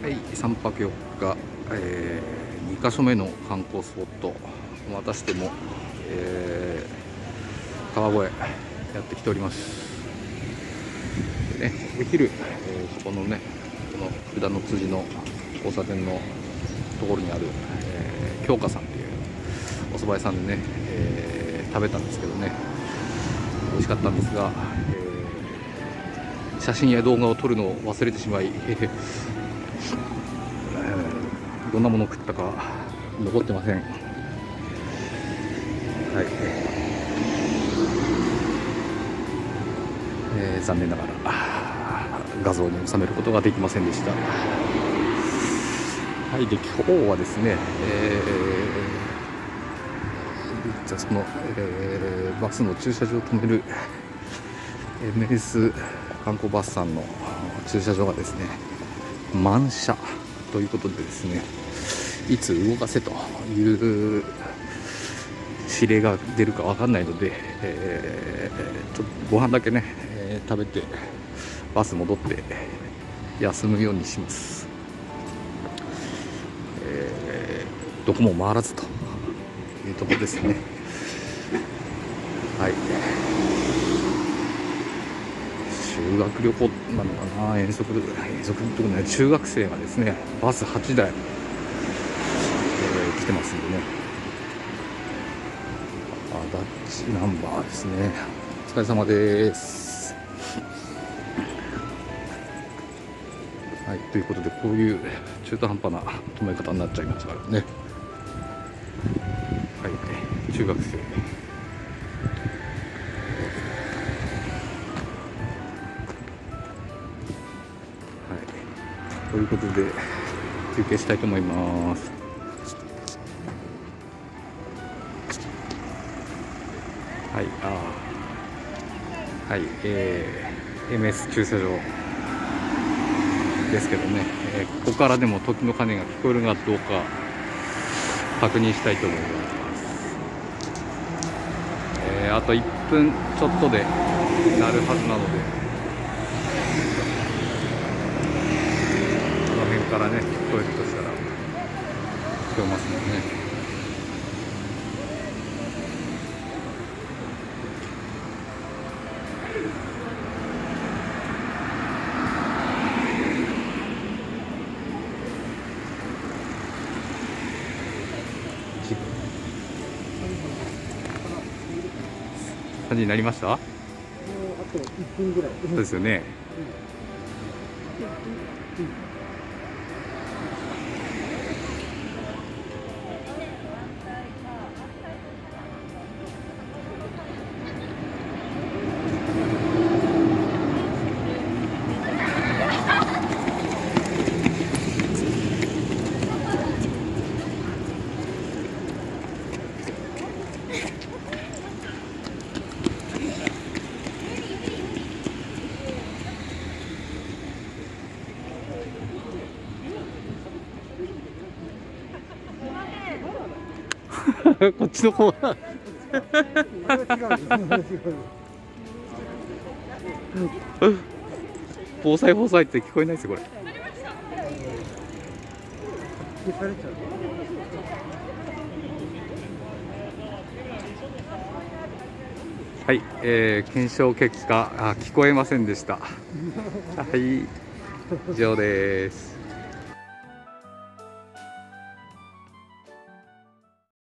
はい、3泊4日、2か所目の観光スポット、またしても、川越やってきております。でね、お昼、そこのね、この福田の辻の交差点のところにある、京香さんっていうお蕎麦屋さんでね、食べたんですけどね、美味しかったんですが、写真や動画を撮るのを忘れてしまい、どんなものを食ったか残ってません。はい、残念ながら画像に収めることができませんでした。はい、で今日はですね、じゃあその、バスの駐車場を止める MS 観光バスさんの駐車場がですね満車ということでですね、いつ動かせという指令が出るか分かんないので、ちょっとご飯だけね、食べてバス戻って休むようにします。どこも回らずというところですね。はい、修学旅行なのかな、遠足とかね、中学生がですねバス8台、来てますんでね、ダッチナンバーですね。お疲れ様です。はい、ということでこういう中途半端な止め方になっちゃいますからね。はい、中学生、ということで休憩したいと思います。はい、はい、MS 駐車場ですけどね、ここからでも時の鐘が聞こえるかどうか確認したいと思います。あと1分ちょっとで鳴るはずなので、この辺からね聞こえるとしたら聞こえますもんね。3時になりました。 あと1分ぐらい。 そうですよね。こっちの方は防災って聞こえないですよこれ。はい、検証結果聞こえませんでした。はい、以上です。